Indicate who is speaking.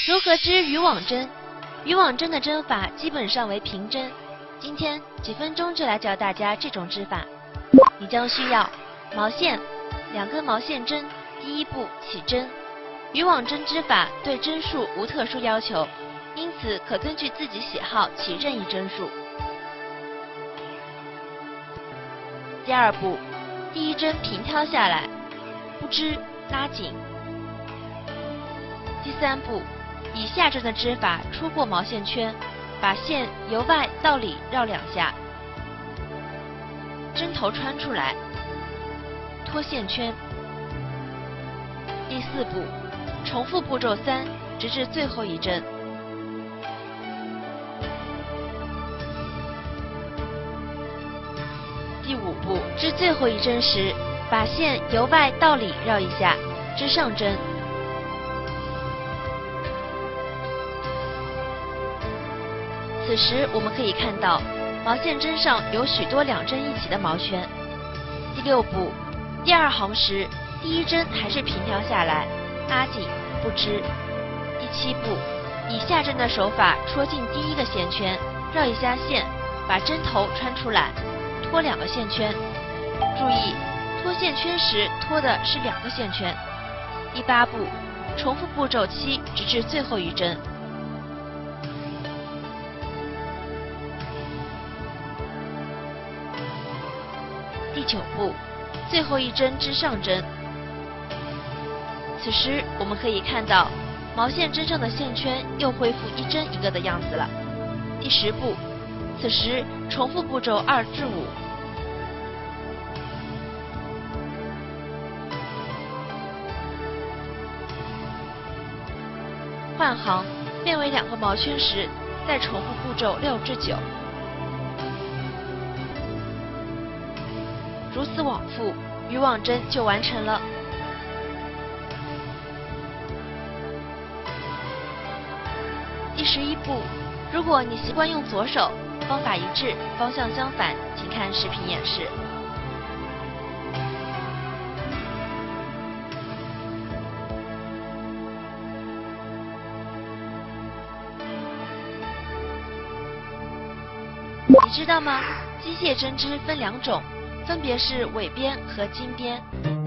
Speaker 1: 如何织渔网针？渔网针的针法基本上为平针。今天几分钟就来教大家这种织法。你将需要毛线、2根毛线针。第一步起针。渔网针织法对针数无特殊要求，因此可根据自己喜好起任意针数。第二步，第一针平挑下来，不织拉紧。第三步，以下针的织法戳过毛线圈，把线由外到里绕2下，针头穿出来，脱线圈。第四步，重复步骤3，直至最后一针。第5步，织最后一针时，把线由外到里绕1下，织上针。此时我们可以看到，毛线针上有许多2针一起的毛圈。第6步，第2行时，第一针还是平挑下来，拉紧不织。第7步，以下针的手法戳进第一个线圈，绕1下线，把针头穿出来，脱2个线圈。注意，脱线圈时脱的是2个线圈。第8步，重复步骤7，直至最后一针。第9步，最后一针织上针。此时我们可以看到，毛线针上的线圈又恢复1针1个的样子了。第10步，此时重复步骤2至5。换行变为2个毛圈时，再重复步骤6至9。如此往复，渔网针就完成了。第11步，如果你习惯用左手，方法一致，方向相反，请看视频演示。你知道吗？机械针织分2种，分别是纬边和经边。